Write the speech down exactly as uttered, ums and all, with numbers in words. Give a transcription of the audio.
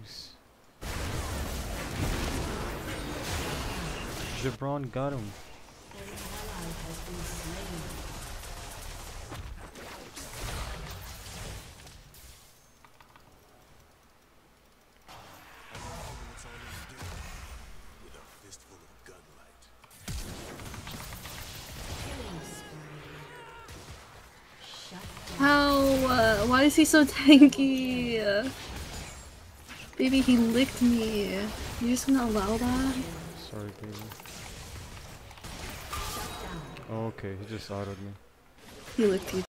moves. Jabron got him. How? Uh, why is he so tanky? Uh, baby, he licked me. You just gonna allow that? Sorry, baby. Oh, okay, he just autoed me. He licked you.